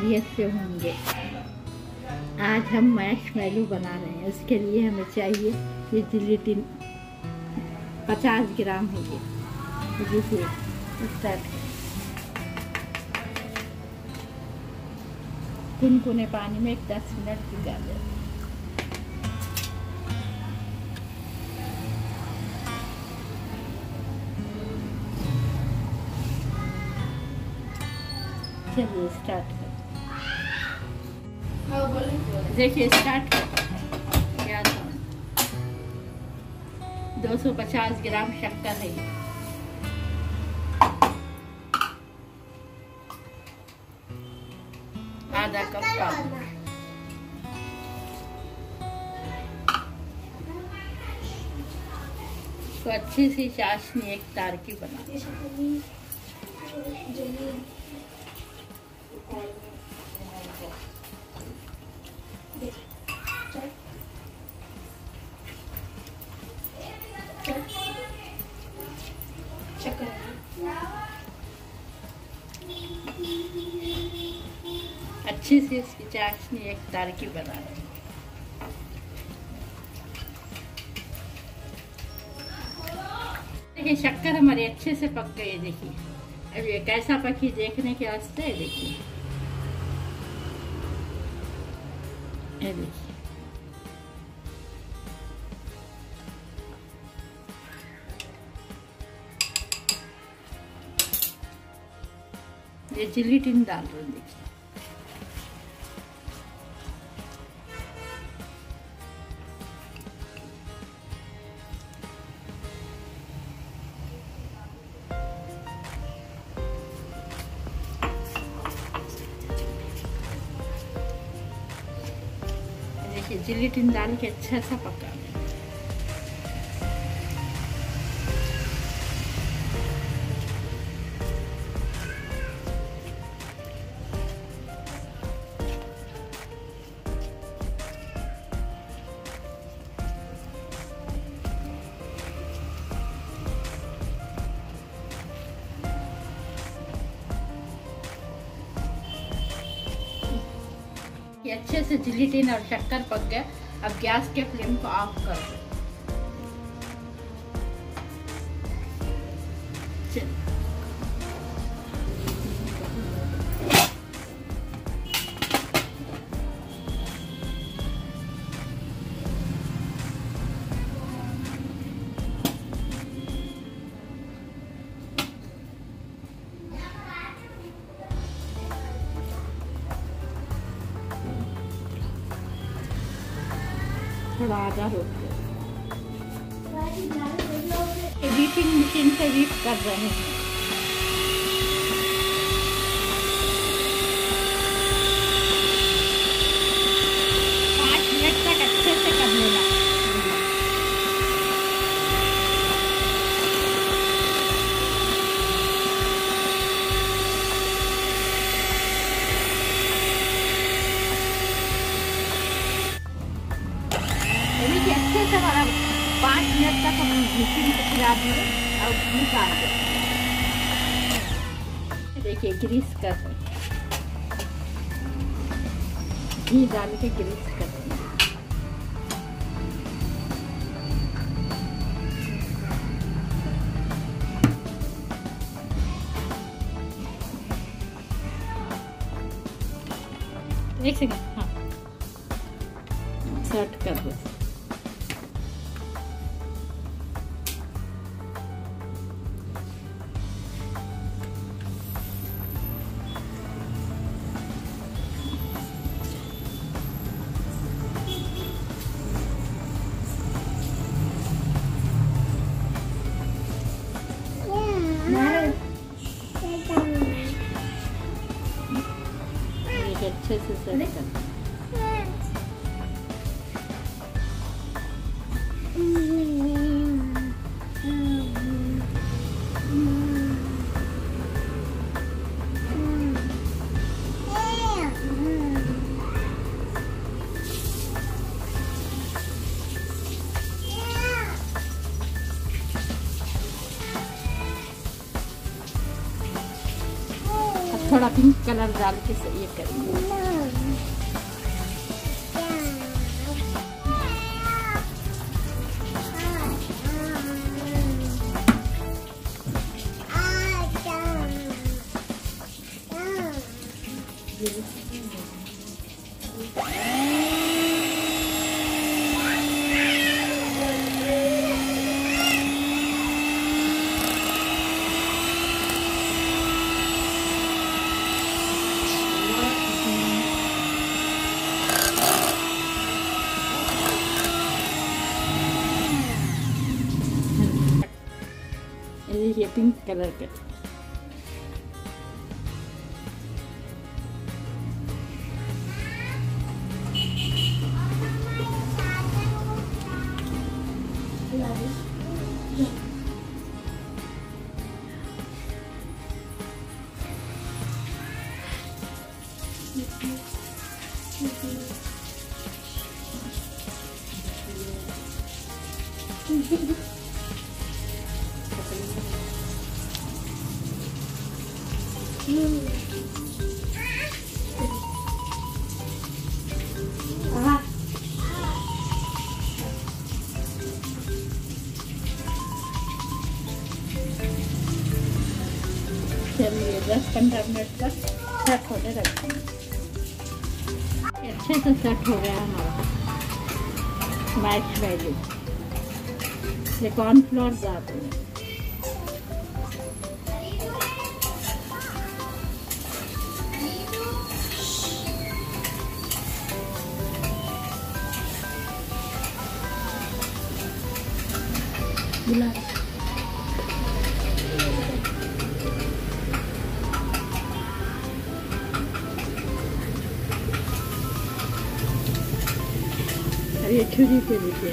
खैरियत से होंगे। आज हम मैशमेलो बना रहे हैं। उसके लिए हमें चाहिए ये जिलेटिन 50 ग्राम है ये। देखिए स्टार्ट कुनकुने पानी में 10 मिनट भिगा दें। चलिए स्टार्ट कर। देखिए स्टार्ट कर। क्या 250 ग्राम शक्कर है, आधा कप पानी, तो अच्छी सी चाशनी एक तार की बना। अच्छी सी इसकी चाशनी एक तार की बना रही। देखिए शक्कर हमारी अच्छे से पक गई। देखिए अब ये कैसा पकी देखने के वास्ते है। देखिए ये देखिए ये जिलेटिन डाल रहे हैं। देखिए जिलेटिन डाल के अच्छा सा पका लें। ये अच्छे से जिलेटिन और शक्कर पक गया। अब गैस के फ्लेम को ऑफ कर दो। थोड़ा आधा रोक दो। बीटिंग मशीन से बीट कर रहे हैं। अच्छे से हमारा 5 मिनट तक हम मशीन को खिला दिए और निकाल दें। देखिए ग्रीस कर रहे, घी डाल के ग्रीस कर रहे। एक सेकंड, हाँ सेट कर दो। अच्छे से सेट कर। थोड़ा पिंक कलर डाल के ये करेंगे। ये पिंक कलर का चलिए 10-15 मिनट तक सेट होने रखेंगे। अच्छे से सेट हो गया हमारा मैशमेलो। ये कॉर्नफ्लोर डालते हैं। ये छुरी से देखिए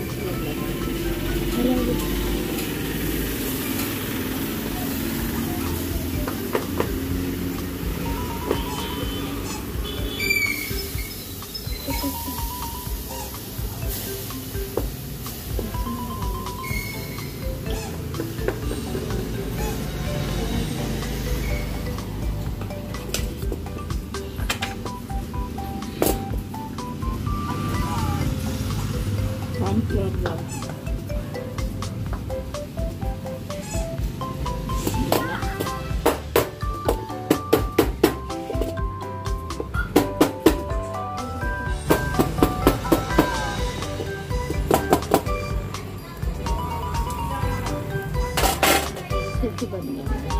बन गया।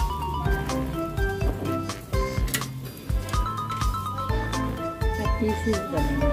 पीसेस बनेंगे।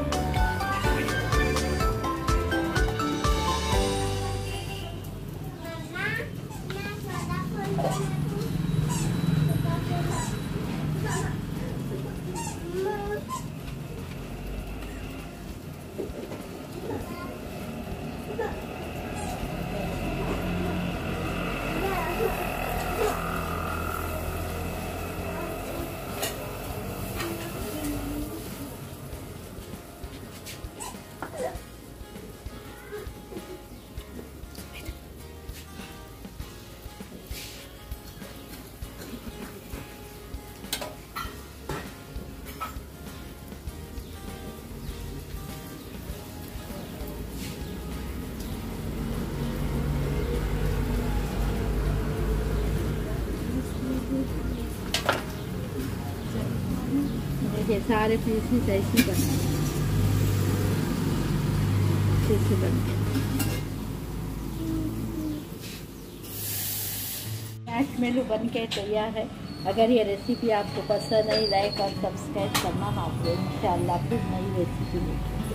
देखिए सारे पीसेस ऐसे बने मैशमेलो बन के तैयार है। अगर ये रेसिपी आपको पसंद आई, लाइक और सब्सक्राइब करना ना भूलें। इंशाअल्लाह फिर नई रेसिपी लेके